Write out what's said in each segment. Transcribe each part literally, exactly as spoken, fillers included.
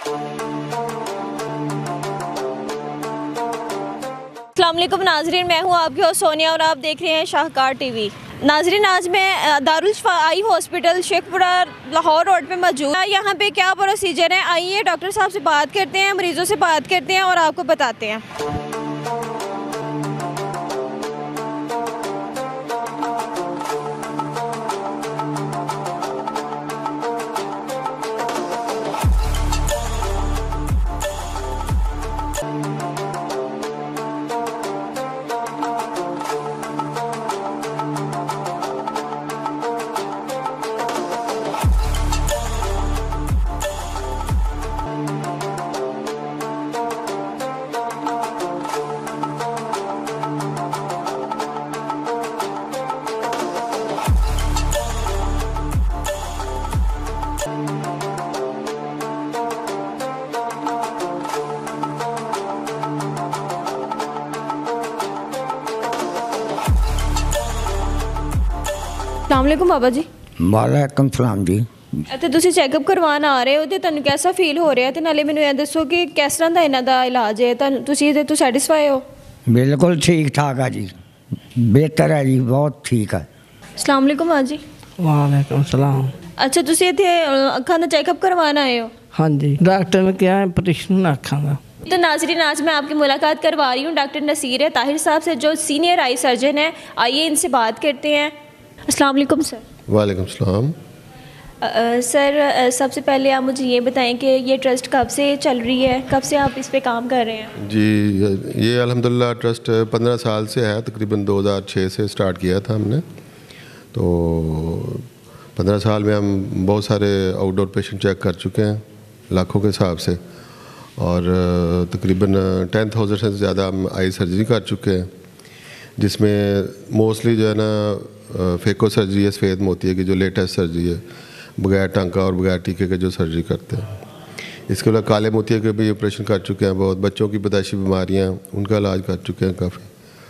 अस्सलाम वालेकुम नाजरीन, मैं हूँ आपकी होस्ट सोनिया और आप देख रहे हैं शाहकार टीवी। नाजरीन, आज मैं Darul Shifa eye hospital Sheikhupura Lahore road पे मौजूद। यहाँ पे क्या प्रोसीजर है, आइए डॉक्टर साहब से बात करते हैं, मरीजों से बात करते हैं और आपको बताते हैं। अस्सलाम वालेकुम बाबा जी। वालेकुम सलाम जी। ਅਤੇ ਤੁਸੀਂ ਚੈੱਕਅਪ ਕਰਵਾਉਣ ਆ ਰਹੇ ਹੋ ਤੇ ਤੁਹਾਨੂੰ ਕਿਹਦਾ ਫੀਲ ਹੋ ਰਿਹਾ ਤੇ ਨਾਲੇ ਮੈਨੂੰ ਇਹ ਦੱਸੋ ਕਿ ਕਿਸ ਤਰ੍ਹਾਂ ਦਾ ਇਹਨਾਂ ਦਾ ਇਲਾਜ ਹੈ, ਤੁਹਾਨੂੰ ਤੁਸੀਂ ਇਹਦੇ ਤੋਂ ਸੈਟੀਸਫਾਈ ਹੋ? बिल्कुल ठीक ठाक है जी, बेहतर है जी, बहुत ठीक है। अस्सलाम वालेकुम हाजी। वालेकुम सलाम। अच्छा, ਤੁਸੀਂ ਇੱਥੇ ਅੱਖਾਂ ਦਾ ਚੈੱਕਅਪ ਕਰਵਾਉਣ ਆਏ ਹੋ? हाँ जी, डॉक्टर ने क्या है ऑपरेशन अखा का। तो नाजरीन, आज मैं आपकी मुलाकात करवा रही हूँ डॉक्टर नसीर है ताहिर साहब से, जो सीनियर आई सर्जन है। आइए इनसे बात करते हैं। अस्सलाम वालेकुम सर। वालेकुम सलाम। सर, सबसे पहले आप मुझे ये बताएं कि ये ट्रस्ट कब से चल रही है, कब से आप इस पे काम कर रहे हैं? जी, ये अल्हम्दुलिल्लाह ट्रस्ट पंद्रह साल से है, तकरीबन दो हज़ार छः से स्टार्ट किया था हमने। तो पंद्रह साल में हम बहुत सारे आउटडोर पेशेंट चेक कर चुके हैं, लाखों के हिसाब से, और तकरीबन टेन थाउजेंड से ज़्यादा हम आई सर्जरी कर चुके हैं, जिसमें मोस्टली जो है ना फेको सर्जरी है, सफ़ेद मोतिये की जो लेटेस्ट सर्जरी है, बगैर टांका और बगैर टीके के जो सर्जरी करते हैं। इसके अलावा काले मोतिये के भी ऑपरेशन कर चुके हैं बहुत, बच्चों की पैदाइशी बीमारियां उनका इलाज कर चुके हैं काफ़ी।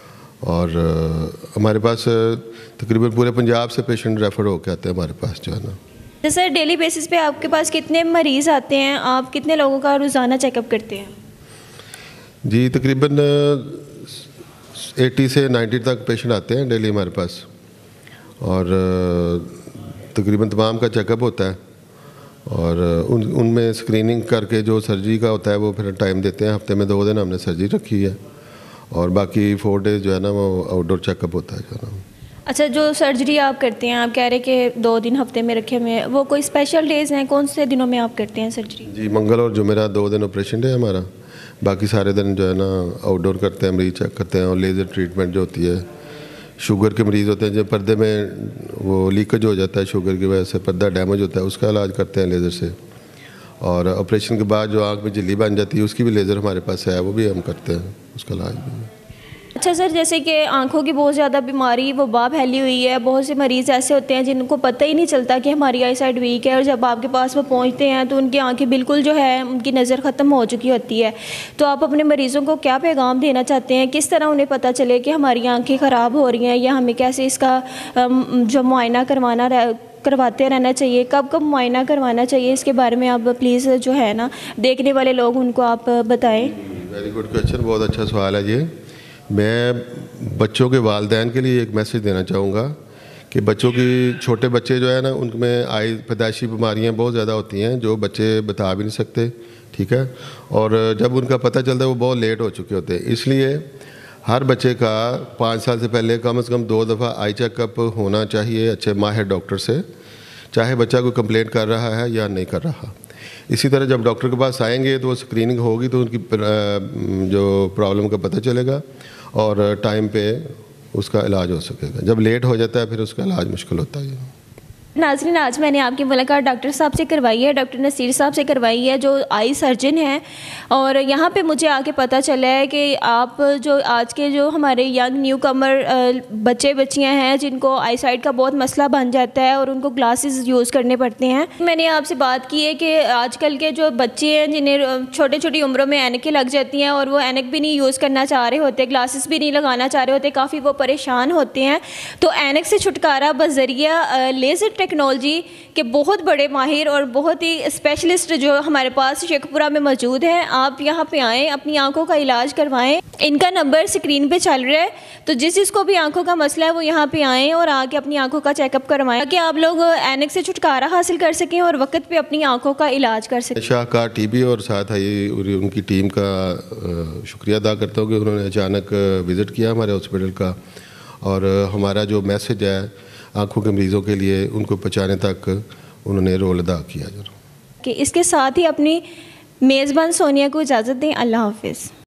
और हमारे पास तकरीबन पूरे पंजाब से पेशेंट रेफ़र होकर आते हैं हमारे पास जो है ना। तो सर, डेली बेसिस पे आपके पास कितने मरीज़ आते हैं, आप कितने लोगों का रोज़ाना चेकअप करते हैं? जी, तकरीबन अस्सी से नब्बे तक पेशेंट आते हैं डेली हमारे पास, और तकरीबन तमाम का चेकअप होता है, और उन उनमें स्क्रीनिंग करके जो सर्जरी का होता है वो फिर टाइम देते हैं। हफ्ते में दो दिन हमने सर्जरी रखी है, और बाकी फोर डेज जो है ना वो आउटडोर चेकअप होता है जो है ना। अच्छा, जो सर्जरी आप करते हैं, आप कह रहे हैं कि दो दिन हफ्ते में रखे हुए हैं, वो कोई स्पेशल डेज़ हैं, कौन से दिनों में आप करते हैं सर्जरी? जी, मंगल और जुमेरात दो दिन ऑपरेशन है हमारा, बाकी सारे दिन जो है ना आउटडोर करते हैं, मरीज चेक करते हैं, और लेज़र ट्रीटमेंट जो होती है, शुगर के मरीज़ होते हैं जब पर्दे में वो लीकेज हो जाता है शुगर की वजह से, पर्दा डैमेज होता है, उसका इलाज करते हैं लेज़र से। और ऑपरेशन के बाद जो आँख में झिल्ली बन जाती है उसकी भी लेज़र हमारे पास है, वो भी हम करते हैं, उसका इलाज भी। अच्छा सर, जैसे कि आंखों की बहुत ज़्यादा बीमारी वो बा फैली हुई है, बहुत से मरीज़ ऐसे होते हैं जिनको पता ही नहीं चलता कि हमारी आई साइड वीक है, और जब आपके पास वो पहुंचते हैं तो उनकी आंखें बिल्कुल जो है उनकी नज़र ख़त्म हो चुकी होती है। तो आप अपने मरीज़ों को क्या पैगाम देना चाहते हैं, किस तरह उन्हें पता चले कि हमारी आँखें ख़राब हो रही हैं, या हमें कैसे इसका जो मुआयना करवाना रह, करवाते रहना चाहिए, कब कब मुआयना करवाना चाहिए, इसके बारे में आप प्लीज़ जो है ना देखने वाले लोग उनको आप बताएँ। वेरी गुड क्वेश्चन, बहुत अच्छा सवाल है ये। मैं बच्चों के वालिदैन के लिए एक मैसेज देना चाहूँगा कि बच्चों की, छोटे बच्चे जो है ना उनमें आई पैदाइशी बीमारियाँ बहुत ज़्यादा होती हैं जो बच्चे बता भी नहीं सकते, ठीक है, और जब उनका पता चलता है वो बहुत लेट हो चुके होते हैं। इसलिए हर बच्चे का पाँच साल से पहले कम से कम दो दफ़ा आई चेकअप होना चाहिए अच्छे माहिर डॉक्टर से, चाहे बच्चा कोई कंप्लेंट कर रहा है या नहीं कर रहा। इसी तरह जब डॉक्टर के पास आएंगे तो स्क्रीनिंग होगी तो उनकी जो प्रॉब्लम का पता चलेगा और टाइम पे उसका इलाज हो सकेगा। जब लेट हो जाता है फिर उसका इलाज मुश्किल होता है। नाज़रीन, आज मैंने आपकी मुलाकात डॉक्टर साहब से करवाई है, डॉक्टर नसीर साहब से करवाई है जो आई सर्जन हैं, और यहाँ पे मुझे आके पता चला है कि आप जो आज के जो हमारे यंग न्यू कमर बच्चे बच्चियाँ हैं जिनको आई साइट का बहुत मसला बन जाता है और उनको ग्लासेस यूज़ करने पड़ते हैं। मैंने आपसे बात की है कि आजकल के जो बच्चे हैं जिन्हें छोटी छोटी उम्रों में ऐनकें लग जाती हैं और वो ऐनक भी नहीं यूज़ करना चाह रहे होते, ग्लासेस भी नहीं लगाना चाह रहे होते, काफ़ी वो परेशान होते हैं। तो ऐनक से छुटकारा बज़रिया लेज़र टेक्नोलॉजी के बहुत बड़े माहिर और बहुत ही स्पेशलिस्ट जो हमारे पास शेखपुरा में मौजूद हैं। आप यहाँ पे आएँ, अपनी आंखों का इलाज करवाएं। इनका नंबर स्क्रीन पे चल रहा है, तो जिस जिसको भी आंखों का मसला है वो यहाँ पे आएँ और आके अपनी आंखों का चेकअप करवाएं, ताकि आप लोग ऐनक से छुटकारा हासिल कर सकें और वक्त पे अपनी आंखों का इलाज कर सकें। शाहकार टीवी और साथ ही उनकी टीम का शुक्रिया अदा करता हूँ कि उन्होंने अचानक विज़िट किया हमारे हॉस्पिटल का, और हमारा जो मैसेज है आँखों के मरीज़ों के लिए उनको पहुँचाने तक उन्होंने रोल अदा किया। कि इसके साथ ही अपनी मेज़बान सोनिया को इजाज़त दें। अल्लाह हाफिज़।